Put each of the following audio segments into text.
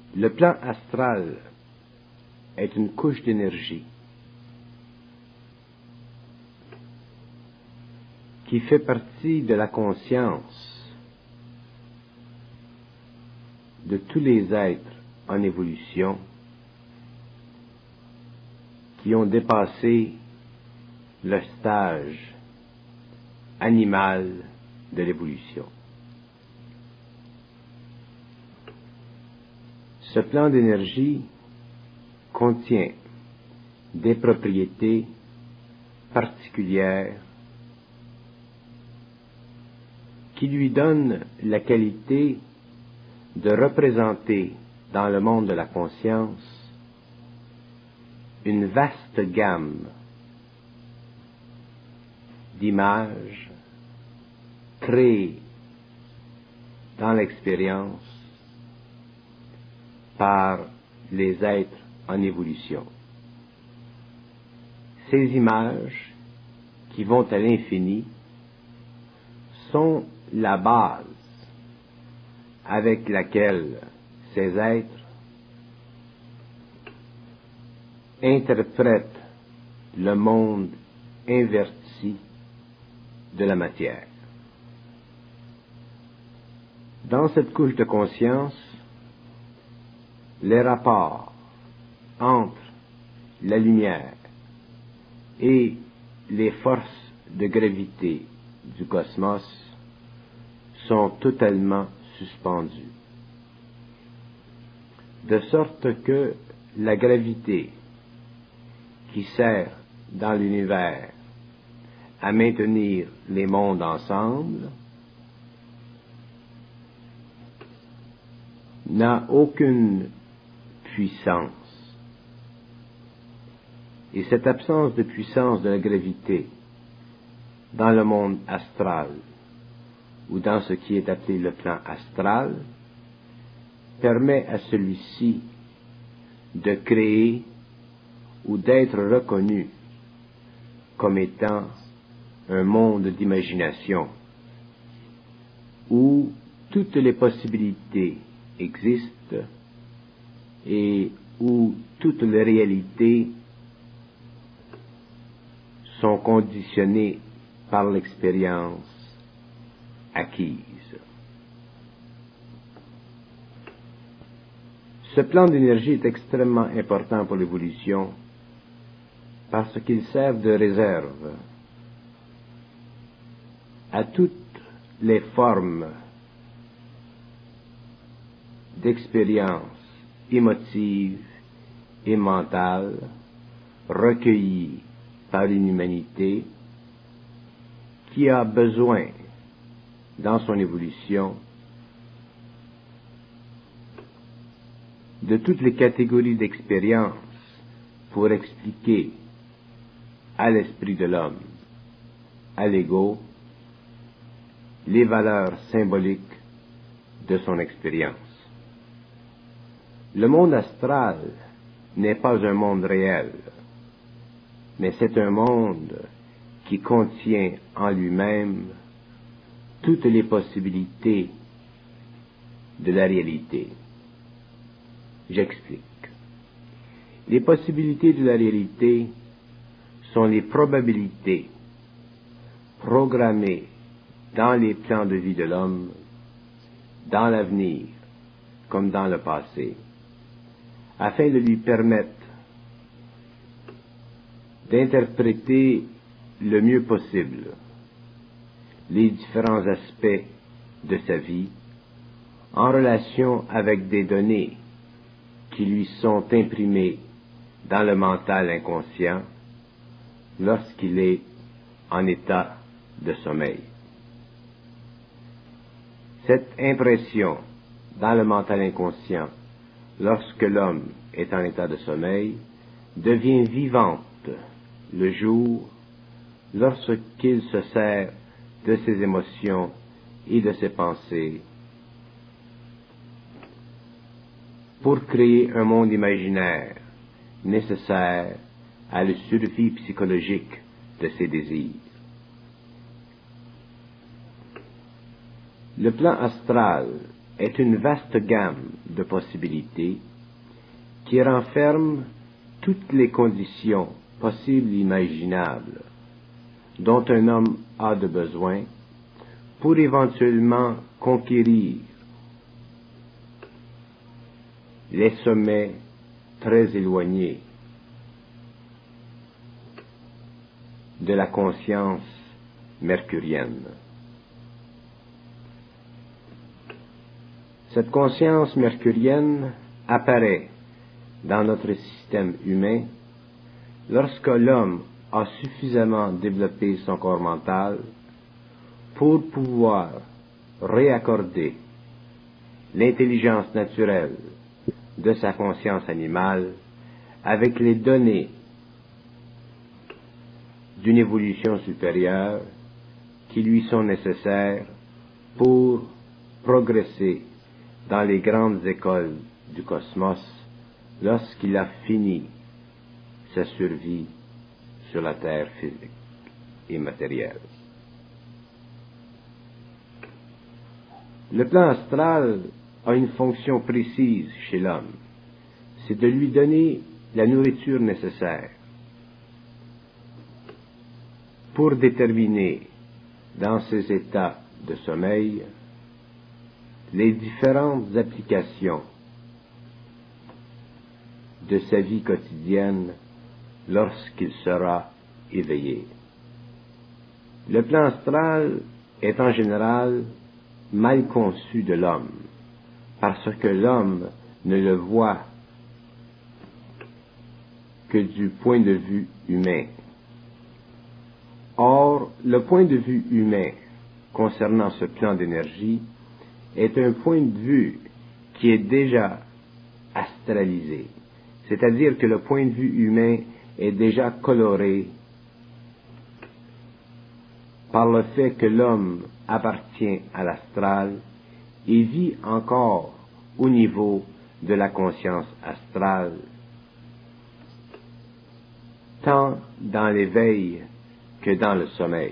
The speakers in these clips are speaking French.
Le plan astral est une couche d'énergie qui fait partie de la conscience de tous les êtres en évolution qui ont dépassé le stage animal de l'évolution. Ce plan d'énergie contient des propriétés particulières qui lui donnent la qualité de représenter dans le monde de la conscience une vaste gamme d'images créées dans l'expérience par les êtres en évolution. Ces images, qui vont à l'infini, sont la base avec laquelle ces êtres interprètent le monde inverti de la matière. Dans cette couche de conscience, les rapports entre la lumière et les forces de gravité du cosmos sont totalement suspendus, de sorte que la gravité qui sert dans l'univers à maintenir les mondes ensemble n'a aucune puissance. Et cette absence de puissance de la gravité dans le monde astral ou dans ce qui est appelé le plan astral permet à celui-ci de créer ou d'être reconnu comme étant un monde d'imagination où toutes les possibilités existent et où toutes les réalités sont conditionnées par l'expérience acquise. Ce plan d'énergie est extrêmement important pour l'évolution parce qu'il sert de réserve à toutes les formes d'expérience émotive et mentale recueillies par une humanité qui a besoin, dans son évolution, de toutes les catégories d'expérience pour expliquer à l'esprit de l'homme, à l'ego, les valeurs symboliques de son expérience. Le monde astral n'est pas un monde réel, mais c'est un monde qui contient en lui-même toutes les possibilités de la réalité. J'explique. Les possibilités de la réalité sont les probabilités programmées dans les plans de vie de l'homme, dans l'avenir comme dans le passé, afin de lui permettre d'interpréter le mieux possible les différents aspects de sa vie en relation avec des données qui lui sont imprimées dans le mental inconscient lorsqu'il est en état de sommeil. Cette impression dans le mental inconscient, lorsque l'homme est en état de sommeil, devient vivante le jour lorsqu'il se sert de ses émotions et de ses pensées pour créer un monde imaginaire nécessaire à la survie psychologique de ses désirs. Le plan astral est une vaste gamme de possibilités qui renferme toutes les conditions possibles et imaginables dont un homme a de besoin pour éventuellement conquérir les sommets très éloignés de la conscience mercurienne. Cette conscience mercurienne apparaît dans notre système humain lorsque l'homme a suffisamment développé son corps mental pour pouvoir réaccorder l'intelligence naturelle de sa conscience animale avec les données d'une évolution supérieure qui lui sont nécessaires pour progresser dans les grandes écoles du cosmos lorsqu'il a fini sa survie sur la terre physique et matérielle. Le plan astral a une fonction précise chez l'homme, c'est de lui donner la nourriture nécessaire pour déterminer dans ses états de sommeil les différentes applications de sa vie quotidienne lorsqu'il sera éveillé. Le plan astral est en général mal conçu de l'homme, parce que l'homme ne le voit que du point de vue humain. Or, le point de vue humain concernant ce plan d'énergie est un point de vue qui est déjà astralisé, c'est-à-dire que le point de vue humain est déjà coloré par le fait que l'homme appartient à l'astral et vit encore au niveau de la conscience astrale, tant dans l'éveil que dans le sommeil.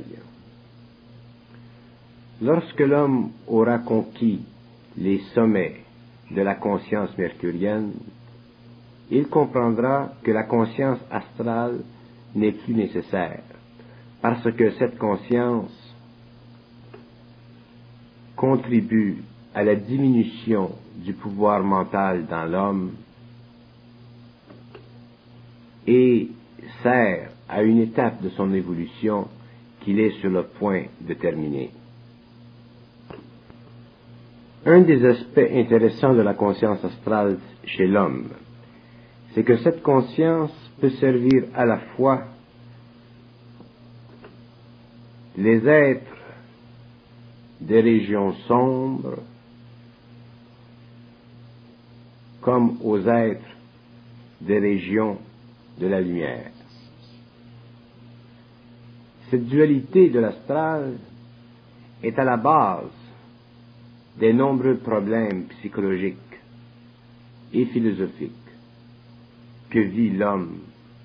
Lorsque l'homme aura conquis les sommets de la conscience mercurienne, il comprendra que la conscience astrale n'est plus nécessaire, parce que cette conscience contribue à la diminution du pouvoir mental dans l'homme et sert à une étape de son évolution qu'il est sur le point de terminer. Un des aspects intéressants de la conscience astrale chez l'homme, c'est que cette conscience peut servir à la fois les êtres des régions sombres comme aux êtres des régions de la lumière. Cette dualité de l'astral est à la base des nombreux problèmes psychologiques et philosophiques que vit l'homme.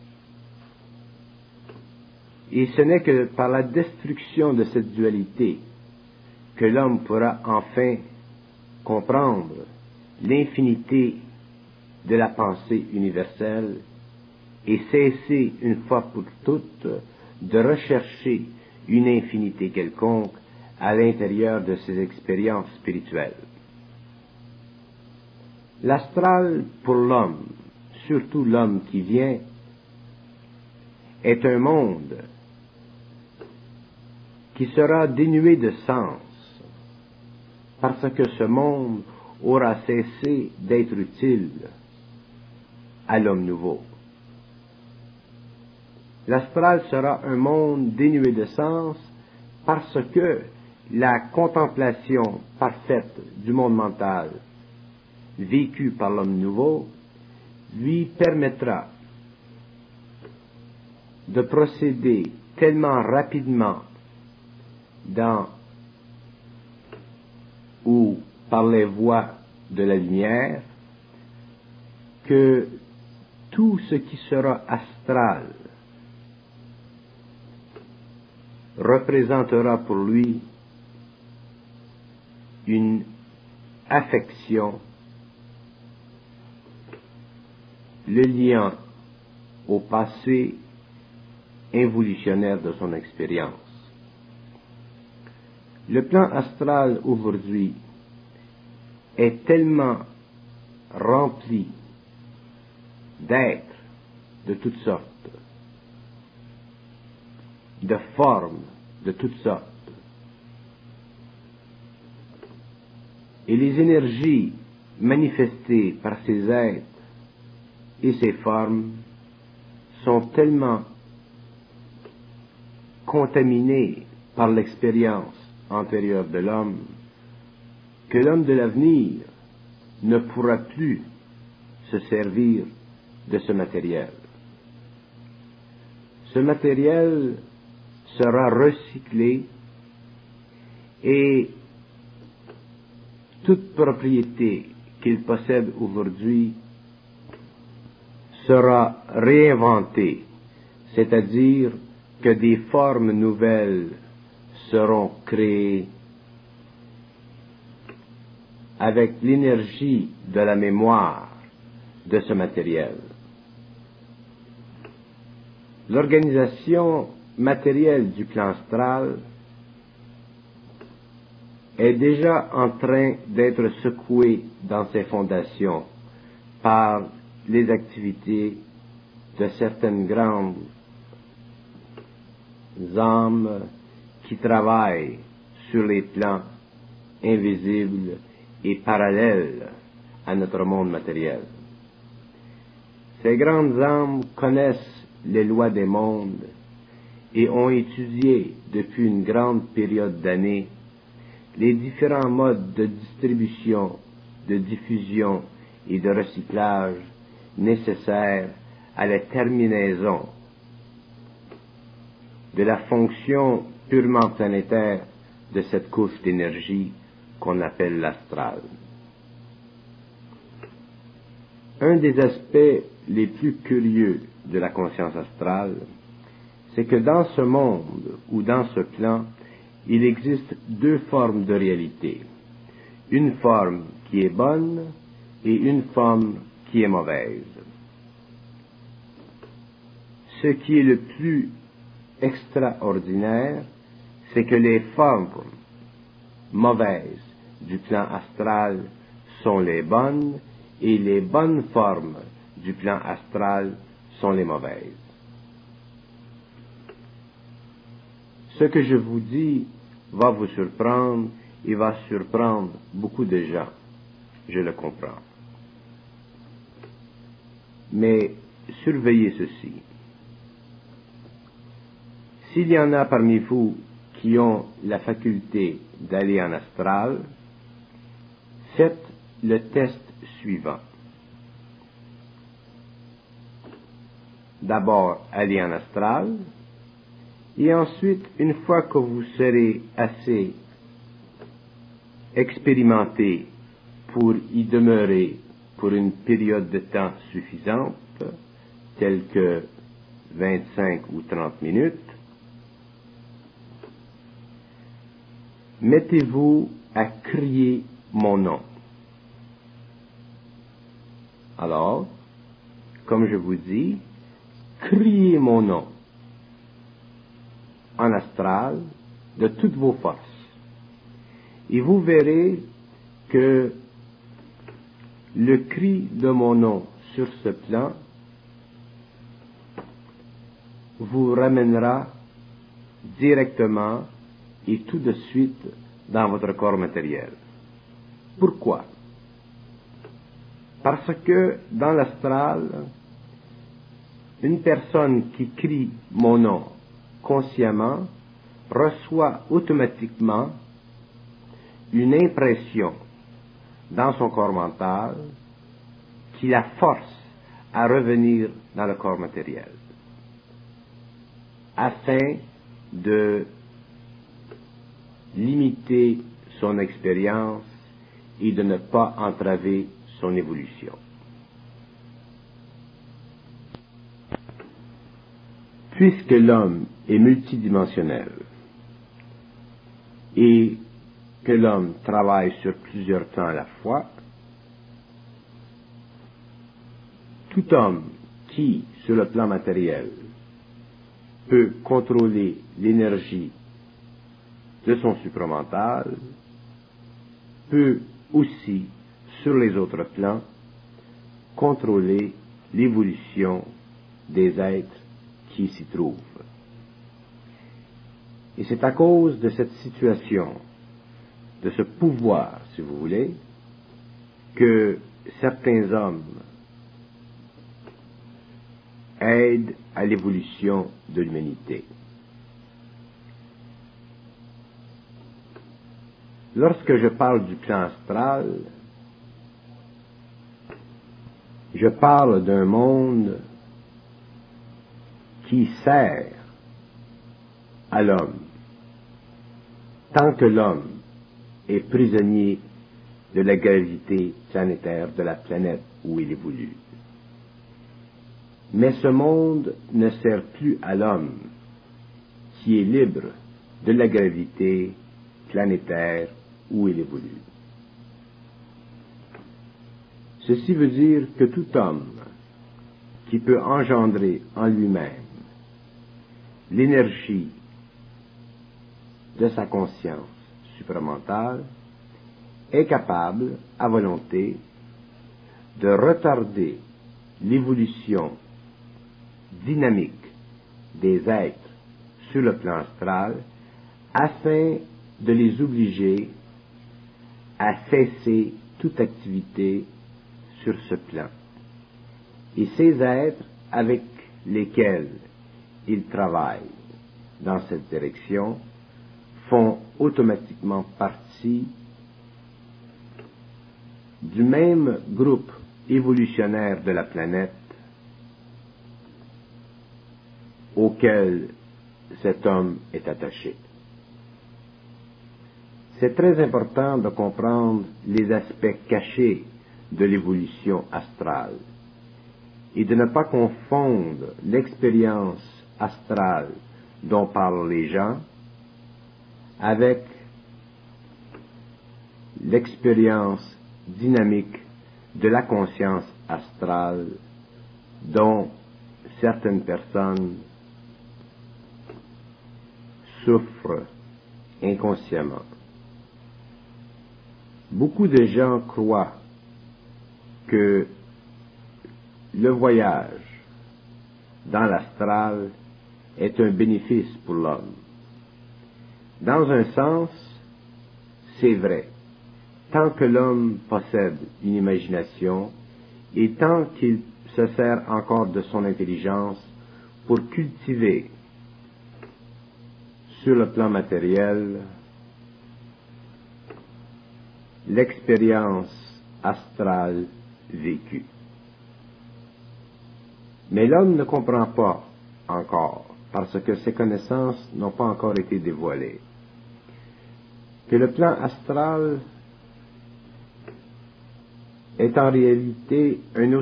Et ce n'est que par la destruction de cette dualité que l'homme pourra enfin comprendre l'infinité de la pensée universelle et cesser une fois pour toutes de rechercher une infinité quelconque à l'intérieur de ses expériences spirituelles. L'astral pour l'homme, surtout l'homme qui vient, est un monde qui sera dénué de sens, parce que ce monde aura cessé d'être utile à l'homme nouveau. L'astral sera un monde dénué de sens parce que la contemplation parfaite du monde mental vécu par l'homme nouveau lui permettra de procéder tellement rapidement dans ou par les voies de la lumière que tout ce qui sera astral représentera pour lui une affection, le liant au passé involutionnaire de son expérience. Le plan astral aujourd'hui est tellement rempli d'êtres de toutes sortes, de formes de toutes sortes, et les énergies manifestées par ces êtres et ces formes sont tellement contaminées par l'expérience antérieure de l'homme que l'homme de l'avenir ne pourra plus se servir de ce matériel. Ce matériel sera recyclé et toute propriété qu'il possède aujourd'hui sera réinventée, c'est-à-dire que des formes nouvelles seront créées avec l'énergie de la mémoire de ce matériel. L'organisation matérielle du plan astral est déjà en train d'être secouée dans ses fondations par les activités de certaines grandes âmes qui travaillent sur les plans invisibles et parallèles à notre monde matériel. Ces grandes âmes connaissent les lois des mondes et ont étudié depuis une grande période d'années les différents modes de distribution, de diffusion et de recyclage nécessaires à la terminaison de la fonction purement planétaire de cette couche d'énergie qu'on appelle l'astral. Un des aspects les plus curieux de la conscience astrale, c'est que dans ce monde ou dans ce plan, il existe deux formes de réalité. Une forme qui est bonne et une forme qui est mauvaise. Ce qui est le plus extraordinaire, c'est que les formes mauvaises du plan astral sont les bonnes et les bonnes formes du plan astral sont les mauvaises. Ce que je vous dis va vous surprendre et va surprendre beaucoup de gens, je le comprends. Mais surveillez ceci. S'il y en a parmi vous qui ont la faculté d'aller en astral, faites le test suivant. D'abord, allez en astral, et ensuite, une fois que vous serez assez expérimenté pour y demeurer pour une période de temps suffisante, telle que 25 ou 30 minutes, mettez-vous à crier mon nom. Alors, comme je vous dis, criez mon nom en astral de toutes vos forces. Et vous verrez que le cri de mon nom sur ce plan vous ramènera directement et tout de suite dans votre corps matériel. Pourquoi? Parce que dans l'astral, une personne qui crie mon nom consciemment reçoit automatiquement une impression dans son corps mental qui la force à revenir dans le corps matériel afin de limiter son expérience et de ne pas entraver son évolution. Puisque l'homme est multidimensionnel et que l'homme travaille sur plusieurs plans à la fois, tout homme qui, sur le plan matériel, peut contrôler l'énergie de son supramental, peut aussi, sur les autres plans, contrôler l'évolution des êtres qui s'y trouvent. Et c'est à cause de cette situation, de ce pouvoir, si vous voulez, que certains hommes aident à l'évolution de l'humanité. Lorsque je parle du plan astral, je parle d'un monde qui sert à l'homme, tant que l'homme est prisonnier de la gravité planétaire de la planète où il évolue. Mais ce monde ne sert plus à l'homme qui est libre de la gravité planétaire où il évolue. Ceci veut dire que tout homme qui peut engendrer en lui-même l'énergie de sa conscience supramentale est capable, à volonté, de retarder l'évolution dynamique des êtres sur le plan astral afin de les obliger à cesser toute activité sur ce plan. Et ces êtres avec lesquels ils travaillent dans cette direction font automatiquement partie du même groupe évolutionnaire de la planète auquel cet homme est attaché. C'est très important de comprendre les aspects cachés de l'évolution astrale et de ne pas confondre l'expérience astrale dont parlent les gens avec l'expérience dynamique de la conscience astrale dont certaines personnes souffrent inconsciemment. Beaucoup de gens croient que le voyage dans l'astral est un bénéfice pour l'homme. Dans un sens, c'est vrai. Tant que l'homme possède une imagination et tant qu'il se sert encore de son intelligence pour cultiver sur le plan matériel l'expérience astrale vécue. Mais l'homme ne comprend pas encore, parce que ses connaissances n'ont pas encore été dévoilées, que le plan astral est en réalité un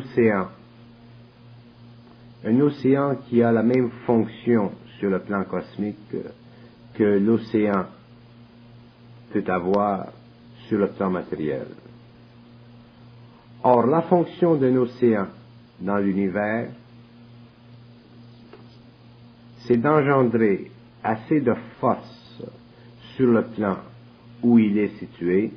océan qui a la même fonction sur le plan cosmique que l'océan peut avoir sur le plan matériel. Or, la fonction d'un océan dans l'univers, c'est d'engendrer assez de force sur le plan où il est situé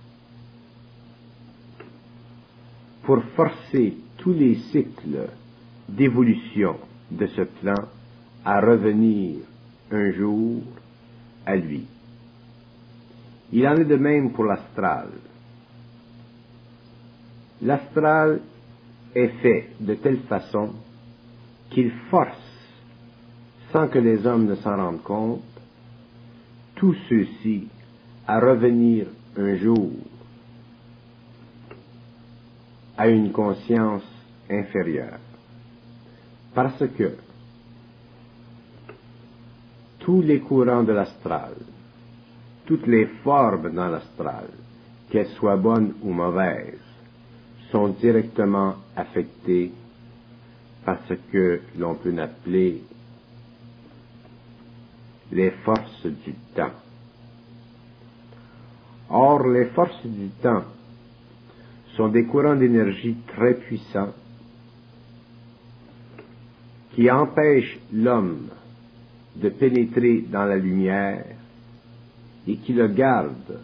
pour forcer tous les cycles d'évolution de ce plan à revenir un jour à lui. Il en est de même pour l'astral. L'astral est fait de telle façon qu'il force, sans que les hommes ne s'en rendent compte, tous ceux-ci à revenir un jour à une conscience inférieure. Parce que tous les courants de l'astral, toutes les formes dans l'astral, qu'elles soient bonnes ou mauvaises, sont directement affectées par ce que l'on peut appeler les forces du temps. Or, les forces du temps sont des courants d'énergie très puissants qui empêchent l'homme de pénétrer dans la lumière et qui le gardent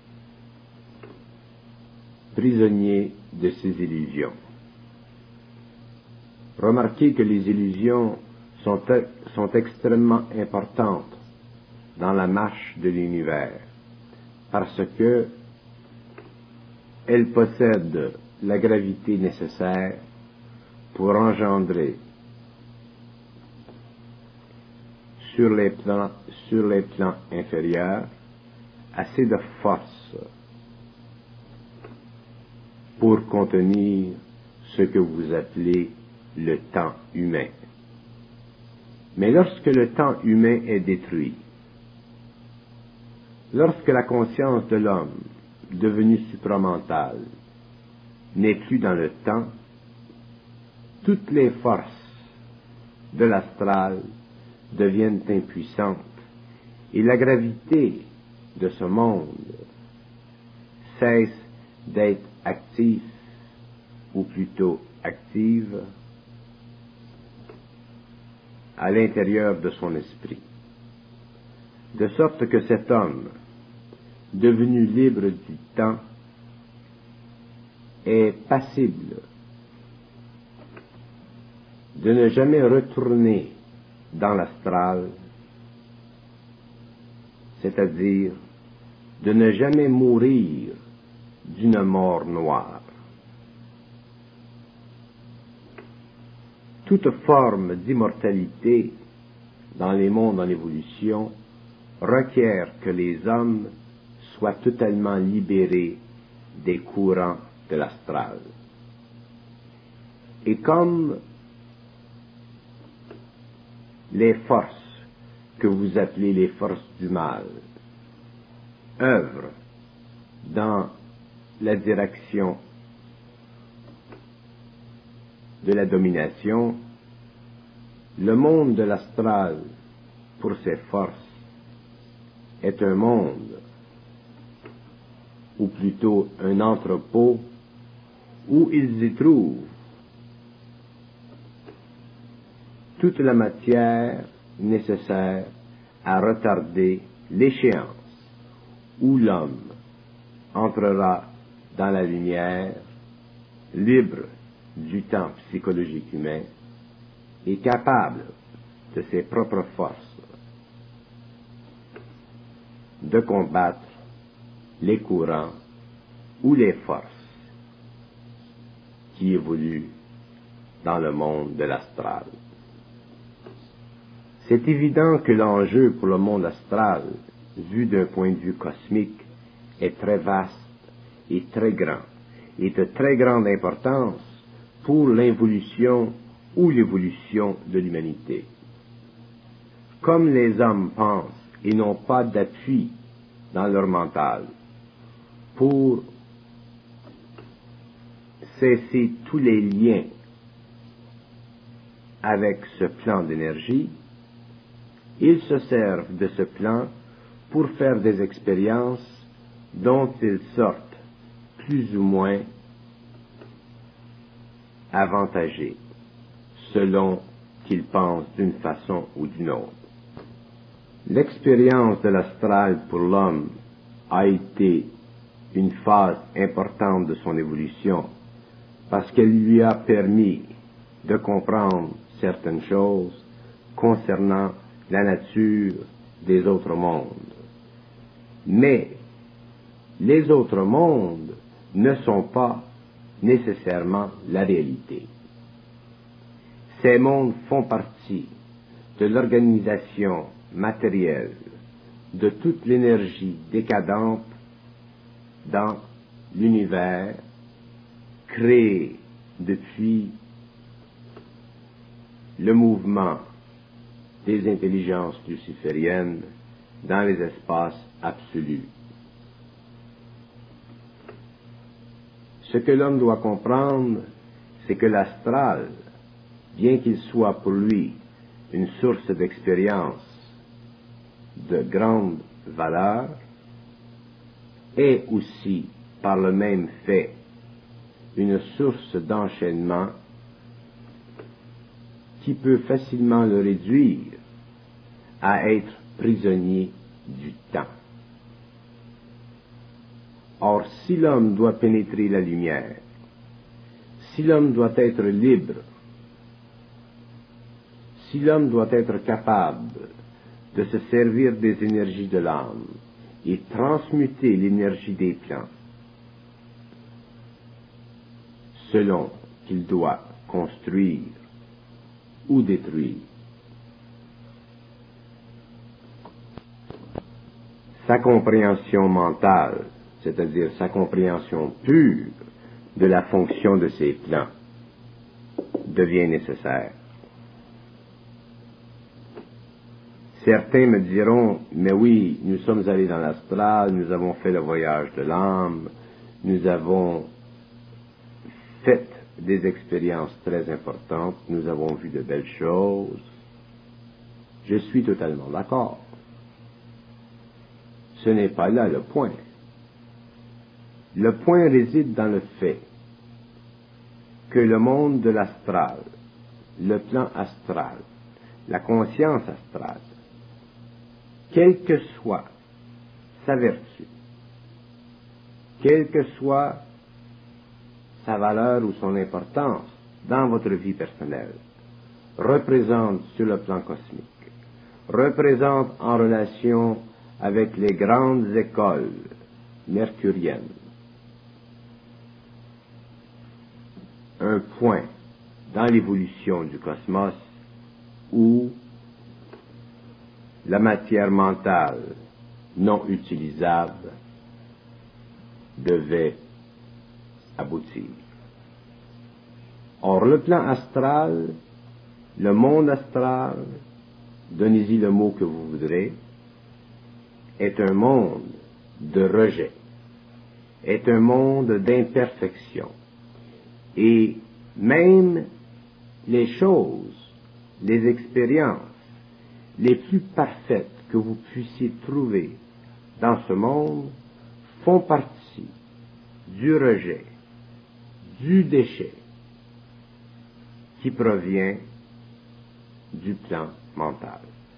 prisonnier de ses illusions. Remarquez que les illusions sont extrêmement importantes dans la marche de l'univers, parce que elles possèdent la gravité nécessaire pour engendrer sur les plans inférieurs assez de force pour contenir ce que vous appelez le temps humain. Mais lorsque le temps humain est détruit, lorsque la conscience de l'homme, devenue supramentale, n'est plus dans le temps, toutes les forces de l'astral deviennent impuissantes et la gravité de ce monde cesse d'être active, ou plutôt active, à l'intérieur de son esprit. De sorte que cet homme, devenu libre du temps, est passible de ne jamais retourner dans l'astral, c'est-à-dire de ne jamais mourir d'une mort noire. Toute forme d'immortalité dans les mondes en évolution requiert que les hommes soient totalement libérés des courants de l'astral. Et comme les forces que vous appelez les forces du mal œuvrent dans la direction de la domination, le monde de l'astral, pour ses forces, est un monde, ou plutôt un entrepôt, où ils y trouvent toute la matière nécessaire à retarder l'échéance où l'homme entrera dans la lumière, libre du temps psychologique humain et capable de ses propres forces de combattre les courants ou les forces qui évoluent dans le monde de l'astral. C'est évident que l'enjeu pour le monde astral, vu d'un point de vue cosmique, est très vaste et très grand, et de très grande importance pour l'involution ou l'évolution de l'humanité. Comme les hommes pensent et n'ont pas d'appui dans leur mental pour cesser tous les liens avec ce plan d'énergie, ils se servent de ce plan pour faire des expériences dont ils sortent plus ou moins avantagés, selon qu'ils pensent d'une façon ou d'une autre. L'expérience de l'astral pour l'homme a été une phase importante de son évolution, parce qu'elle lui a permis de comprendre certaines choses concernant la nature des autres mondes. Mais les autres mondes ne sont pas nécessairement la réalité. Ces mondes font partie de l'organisation matérielle de toute l'énergie décadente dans l'univers créé depuis le mouvement des intelligences lucifériennes dans les espaces absolus. Ce que l'homme doit comprendre, c'est que l'astral, bien qu'il soit pour lui une source d'expérience de grande valeur, est aussi, par le même fait, une source d'enchaînement qui peut facilement le réduire à être prisonnier du temps. Or, si l'homme doit pénétrer la lumière, si l'homme doit être libre, si l'homme doit être capable de se servir des énergies de l'âme et transmuter l'énergie des plans, selon qu'il doit construire ou détruire, sa compréhension mentale, c'est-à-dire sa compréhension pure de la fonction de ces plans, devient nécessaire. Certains me diront, mais oui, nous sommes allés dans l'astral, nous avons fait le voyage de l'âme, nous avons fait des expériences très importantes, nous avons vu de belles choses. Je suis totalement d'accord. Ce n'est pas là le point. Le point réside dans le fait que le monde de l'astral, le plan astral, la conscience astrale, quelle que soit sa vertu, quelle que soit sa valeur ou son importance dans votre vie personnelle, représente sur le plan cosmique, représente en relation avec les grandes écoles mercuriennes un point dans l'évolution du cosmos où la matière mentale non utilisable devait aboutir. Or, le plan astral, le monde astral, donnez-y le mot que vous voudrez, est un monde de rejet, est un monde d'imperfection. Et même les choses, les expériences les plus parfaites que vous puissiez trouver dans ce monde font partie du rejet, du déchet qui provient du plan mental.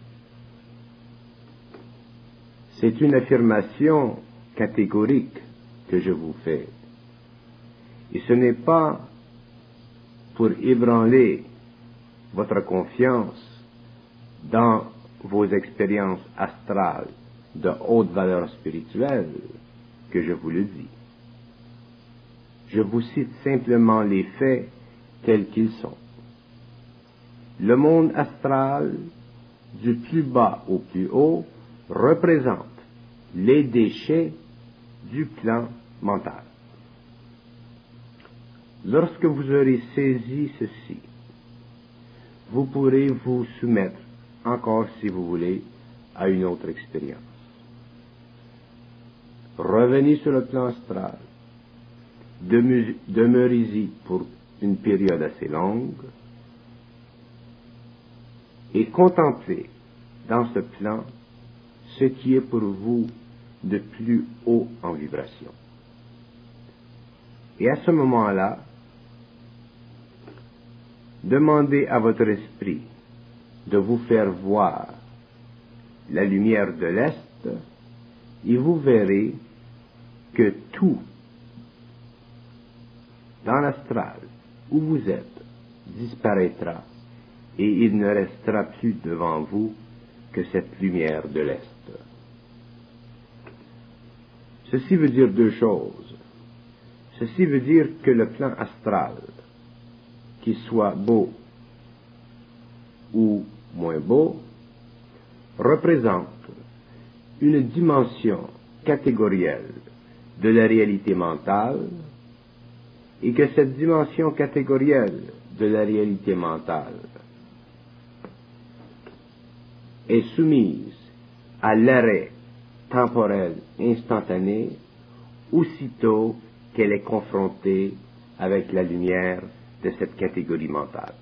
C'est une affirmation catégorique que je vous fais. Et ce n'est pas pour ébranler votre confiance dans vos expériences astrales de haute valeur spirituelle que je vous le dis. Je vous cite simplement les faits tels qu'ils sont. Le monde astral, du plus bas au plus haut, représente les déchets du plan mental. Lorsque vous aurez saisi ceci, vous pourrez vous soumettre, encore si vous voulez, à une autre expérience. Revenez sur le plan astral, demeurez-y pour une période assez longue, et contemplez dans ce plan ce qui est pour vous de plus haut en vibration. Et à ce moment-là, demandez à votre esprit de vous faire voir la lumière de l'Est et vous verrez que tout dans l'astral où vous êtes disparaîtra et il ne restera plus devant vous que cette lumière de l'Est. Ceci veut dire deux choses. Ceci veut dire que le plan astral, qu'il soit beau ou moins beau, représente une dimension catégorielle de la réalité mentale et que cette dimension catégorielle de la réalité mentale est soumise à l'arrêt temporel instantané aussitôt qu'elle est confrontée avec la lumière de cette catégorie mentale.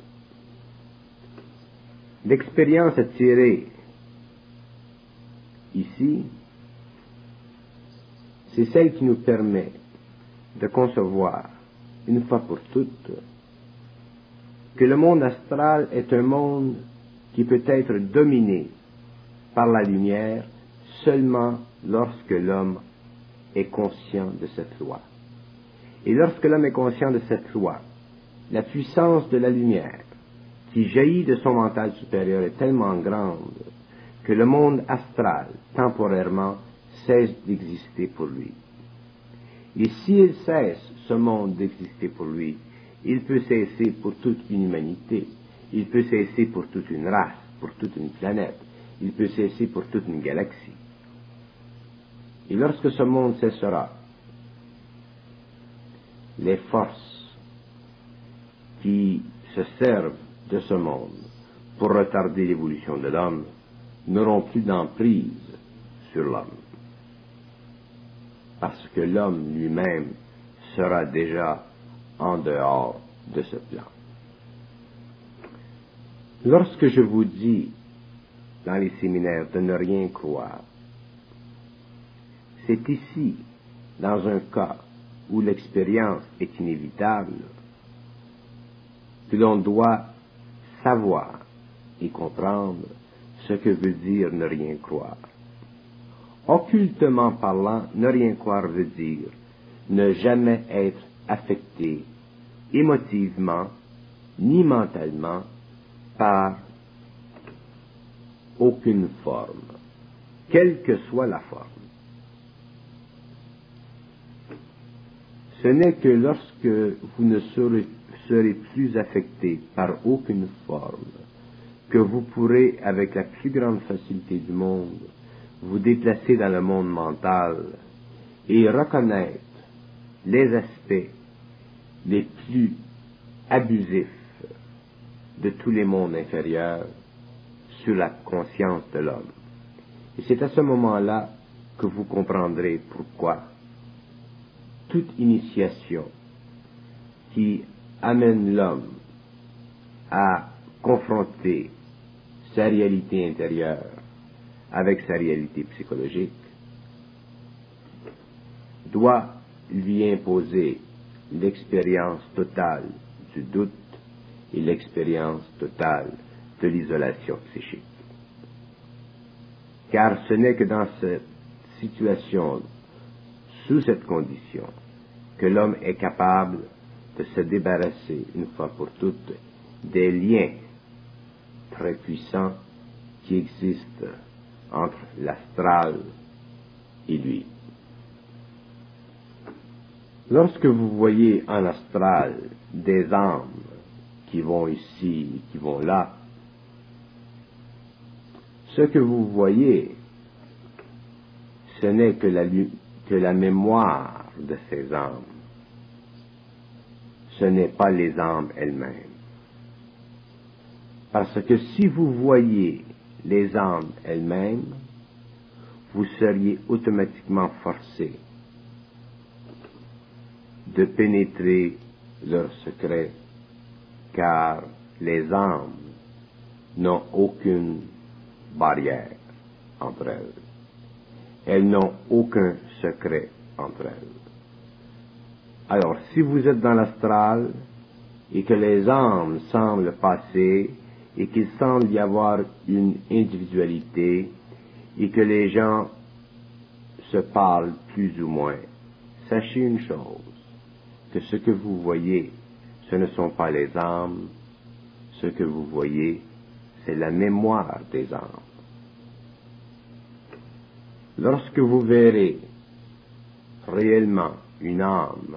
L'expérience à tirer ici, c'est celle qui nous permet de concevoir, une fois pour toutes, que le monde astral est un monde qui peut être dominé par la lumière seulement lorsque l'homme est conscient de cette loi. Et lorsque l'homme est conscient de cette loi, la puissance de la lumière qui jaillit de son mental supérieur est tellement grande que le monde astral, temporairement, cesse d'exister pour lui. Et s'il cesse, ce monde, d'exister pour lui, il peut cesser pour toute une humanité, il peut cesser pour toute une race, pour toute une planète, il peut cesser pour toute une galaxie. Et lorsque ce monde cessera, les forces qui se servent de ce monde pour retarder l'évolution de l'homme n'auront plus d'emprise sur l'homme, parce que l'homme lui-même sera déjà en dehors de ce plan. Lorsque je vous dis dans les séminaires de ne rien croire, c'est ici, dans un cas où l'expérience est inévitable, que l'on doit savoir et comprendre ce que veut dire ne rien croire. Occultement parlant, ne rien croire veut dire ne jamais être affecté émotivement ni mentalement par aucune forme, quelle que soit la forme. Ce n'est que lorsque vous ne serez plus affecté par aucune forme que vous pourrez, avec la plus grande facilité du monde, vous déplacer dans le monde mental et reconnaître les aspects les plus abusifs de tous les mondes inférieurs sur la conscience de l'homme. Et c'est à ce moment-là que vous comprendrez pourquoi toute initiation qui amène l'homme à confronter sa réalité intérieure avec sa réalité psychologique doit lui imposer l'expérience totale du doute et l'expérience totale de l'isolation psychique. Car ce n'est que dans cette situation, sous cette condition, que l'homme est capable de se débarrasser une fois pour toutes des liens très puissants qui existent entre l'astral et lui. Lorsque vous voyez en astral des âmes qui vont ici et qui vont là, ce que vous voyez, ce n'est que la mémoire de ces âmes. Ce n'est pas les âmes elles-mêmes. Parce que si vous voyez les âmes elles-mêmes, vous seriez automatiquement forcé de pénétrer leurs secrets, car les âmes n'ont aucune barrière entre elles. Elles n'ont aucun secret entre elles. Alors, si vous êtes dans l'astral et que les âmes semblent passer et qu'il semble y avoir une individualité et que les gens se parlent plus ou moins, sachez une chose, que ce que vous voyez, ce ne sont pas les âmes, ce que vous voyez, c'est la mémoire des âmes. Lorsque vous verrez réellement une âme,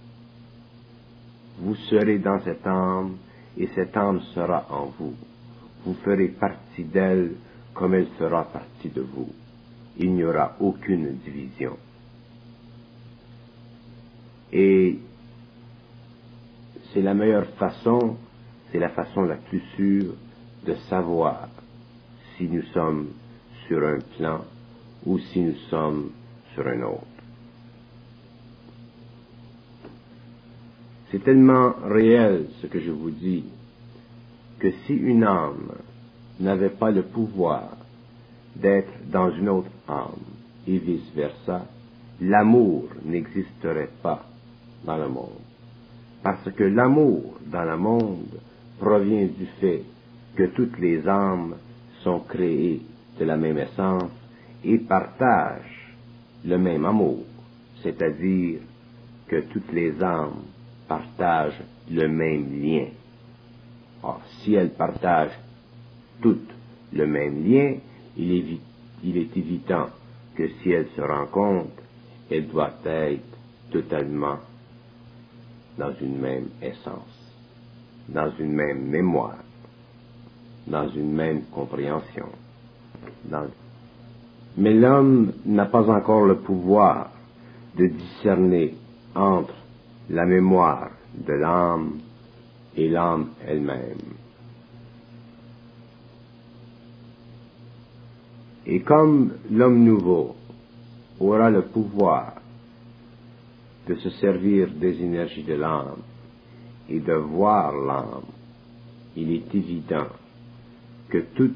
vous serez dans cette âme et cette âme sera en vous. Vous ferez partie d'elle comme elle fera partie de vous. Il n'y aura aucune division. Et c'est la meilleure façon, c'est la façon la plus sûre de savoir si nous sommes sur un plan ou si nous sommes sur un autre. C'est tellement réel ce que je vous dis que si une âme n'avait pas le pouvoir d'être dans une autre âme et vice-versa, l'amour n'existerait pas dans le monde. Parce que l'amour dans le monde provient du fait que toutes les âmes sont créées de la même essence et partagent le même amour, c'est-à-dire que toutes les âmes partagent le même lien. Or, si elles partagent toutes le même lien, il est évident que si elles se rencontrent, elles doivent être totalement dans une même essence, dans une même mémoire, dans une même compréhension. Mais l'homme n'a pas encore le pouvoir de discerner entre la mémoire de l'âme et l'âme elle-même. Et comme l'homme nouveau aura le pouvoir de se servir des énergies de l'âme et de voir l'âme, il est évident que toute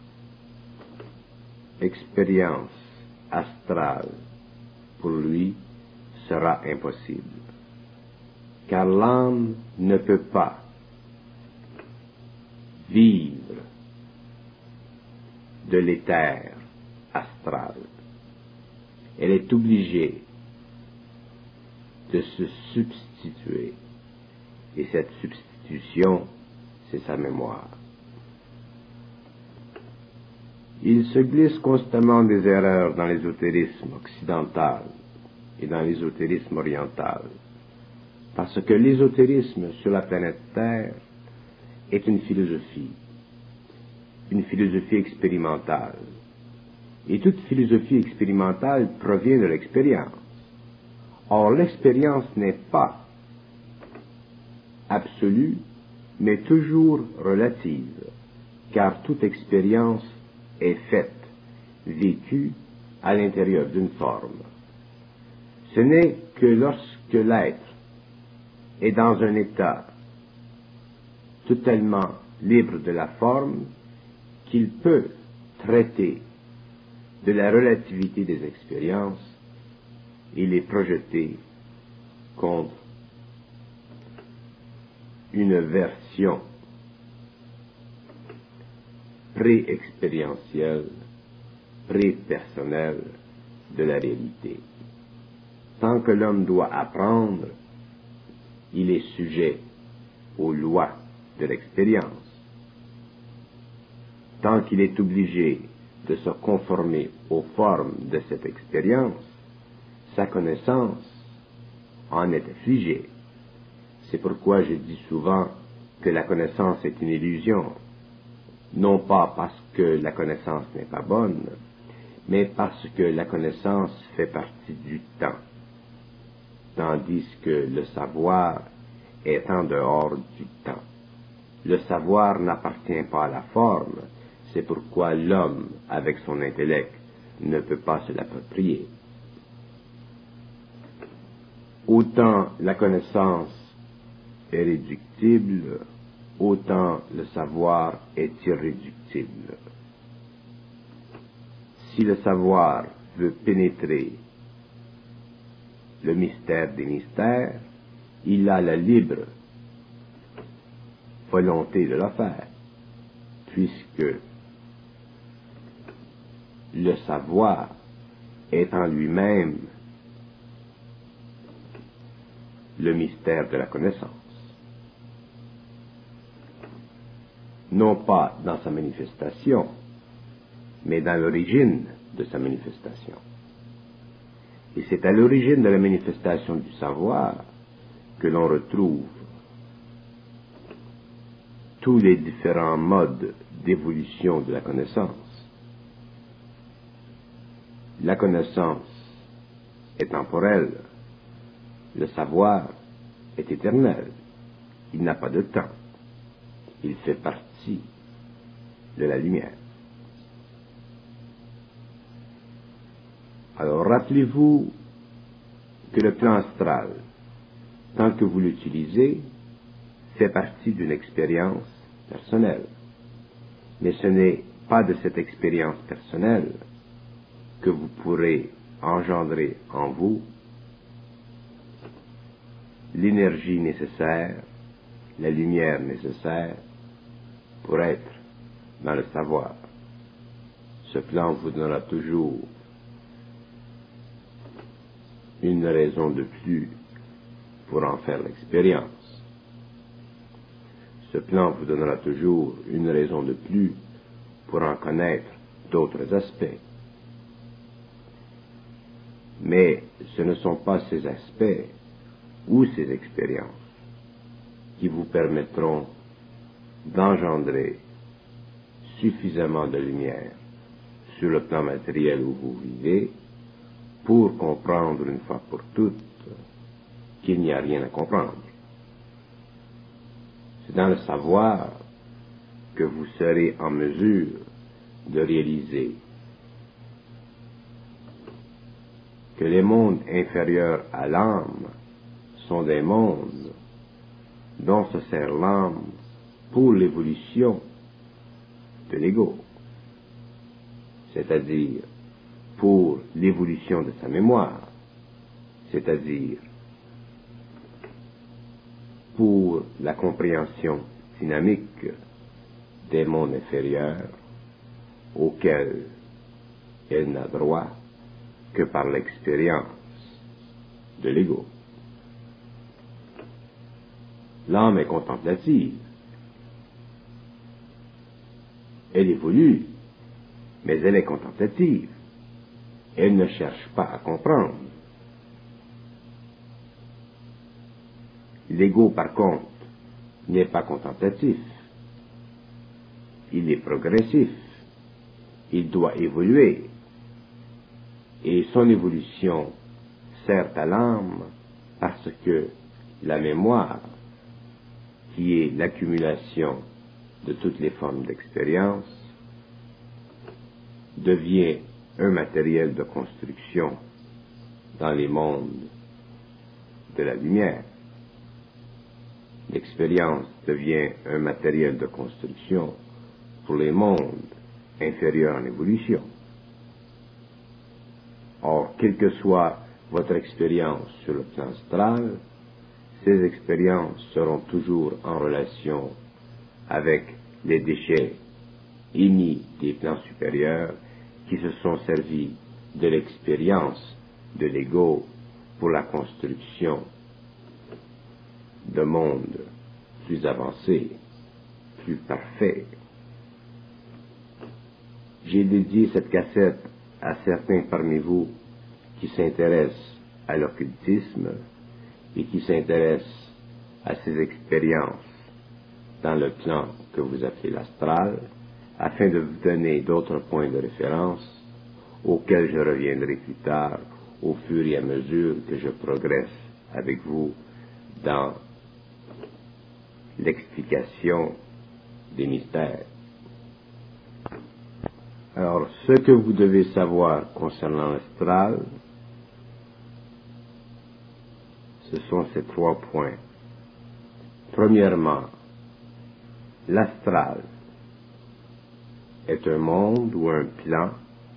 expérience astrale pour lui sera impossible, car l'âme ne peut pas vivre de l'éther astral. Elle est obligée de se substituer, et cette substitution, c'est sa mémoire. Il se glisse constamment des erreurs dans l'ésotérisme occidental et dans l'ésotérisme oriental, parce que l'ésotérisme sur la planète Terre est une philosophie expérimentale. Et toute philosophie expérimentale provient de l'expérience. Or, l'expérience n'est pas absolue, mais toujours relative, car toute expérience est faite, vécue à l'intérieur d'une forme. Ce n'est que lorsque l'être est dans un état totalement libre de la forme qu'il peut traiter de la relativité des expériences et les projeter contre une version pré-expérientielle, pré-personnelle de la réalité. Tant que l'homme doit apprendre, il est sujet aux lois de l'expérience. Tant qu'il est obligé de se conformer aux formes de cette expérience, sa connaissance en est affligée. C'est pourquoi je dis souvent que la connaissance est une illusion, non pas parce que la connaissance n'est pas bonne, mais parce que la connaissance fait partie du temps, tandis que le savoir est en dehors du temps. Le savoir n'appartient pas à la forme, c'est pourquoi l'homme, avec son intellect, ne peut pas se l'approprier. Autant la connaissance est réductible, autant le savoir est irréductible. Si le savoir veut pénétrer le mystère des mystères, il a la libre volonté de le faire, puisque le savoir est en lui-même le mystère de la connaissance. Non pas dans sa manifestation, mais dans l'origine de sa manifestation. Et c'est à l'origine de la manifestation du savoir que l'on retrouve tous les différents modes d'évolution de la connaissance. La connaissance est temporelle, le savoir est éternel, il n'a pas de temps, il fait partie de la lumière. Alors rappelez-vous que le plan astral, tant que vous l'utilisez, fait partie d'une expérience personnelle. Mais ce n'est pas de cette expérience personnelle que vous pourrez engendrer en vous l'énergie nécessaire, la lumière nécessaire pour être dans le savoir. Ce plan vous donnera toujours une raison de plus pour en faire l'expérience. Ce plan vous donnera toujours une raison de plus pour en connaître d'autres aspects. Mais ce ne sont pas ces aspects ou ces expériences qui vous permettront d'engendrer suffisamment de lumière sur le plan matériel où vous vivez pour comprendre une fois pour toutes qu'il n'y a rien à comprendre. C'est dans le savoir que vous serez en mesure de réaliser que les mondes inférieurs à l'âme sont des mondes dont se sert l'âme pour l'évolution de l'ego, c'est-à-dire pour l'évolution de sa mémoire, c'est-à-dire pour la compréhension dynamique des mondes inférieurs auxquels elle n'a droit que par l'expérience de l'ego. L'âme est contemplative. Elle évolue, mais elle est contemplative. Elle ne cherche pas à comprendre. L'ego, par contre, n'est pas contemplatif. Il est progressif. Il doit évoluer. Et son évolution sert à l'âme parce que la mémoire, qui est l'accumulation de toutes les formes d'expérience, devient un matériel de construction dans les mondes de la lumière. L'expérience devient un matériel de construction pour les mondes inférieurs en évolution. Or, quelle que soit votre expérience sur le plan astral, ces expériences seront toujours en relation avec les déchets émis des plans supérieurs qui se sont servis de l'expérience de l'ego pour la construction de mondes plus avancés, plus parfaits. J'ai dédié cette cassette à certains parmi vous qui s'intéressent à l'occultisme et qui s'intéressent à ces expériences dans le plan que vous appelez l'astral, afin de vous donner d'autres points de référence auxquels je reviendrai plus tard au fur et à mesure que je progresse avec vous dans l'explication des mystères. Alors, ce que vous devez savoir concernant l'astral, ce sont ces 3 points. Premièrement, l'astral est un monde ou un plan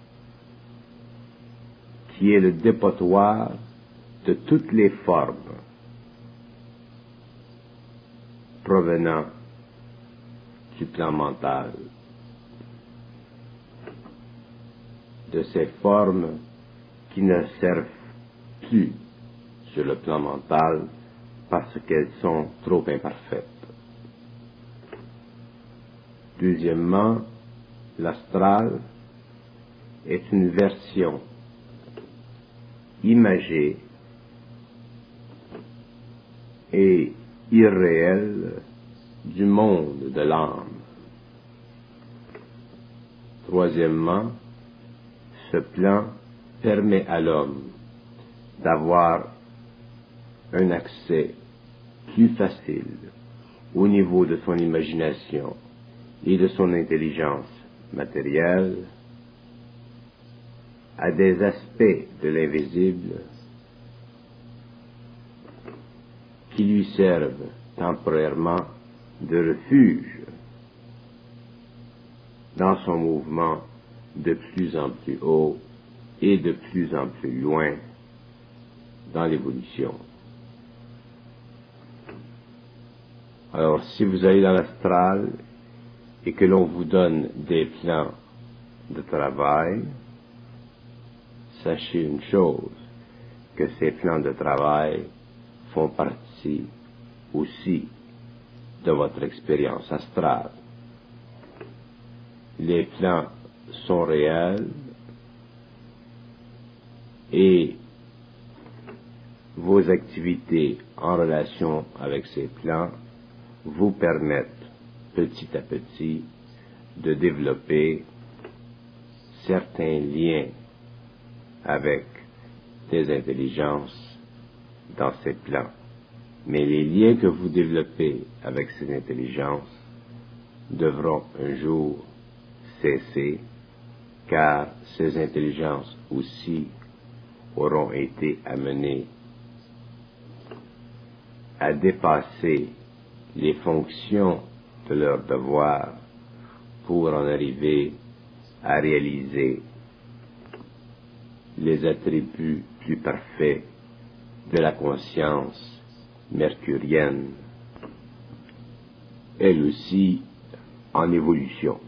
qui est le dépotoir de toutes les formes provenant du plan mental, de ces formes qui ne servent plus sur le plan mental parce qu'elles sont trop imparfaites. Deuxièmement, l'astral est une version imagée et irréelle du monde de l'âme. Troisièmement, ce plan permet à l'homme d'avoir un accès plus facile au niveau de son imagination et de son intelligence matérielle à des aspects de l'invisible qui lui servent temporairement de refuge dans son mouvement de plus en plus haut et de plus en plus loin dans l'évolution. Alors, si vous allez dans l'astral et que l'on vous donne des plans de travail, sachez une chose, que ces plans de travail font partie aussi de votre expérience astrale. Les plans sont réels et vos activités en relation avec ces plans vous permettent petit à petit de développer certains liens avec des intelligences dans ces plans. Mais les liens que vous développez avec ces intelligences devront un jour cesser, car ces intelligences aussi auront été amenées à dépasser les fonctions de leur devoir pour en arriver à réaliser les attributs plus parfaits de la conscience mercurienne, elle aussi en évolution.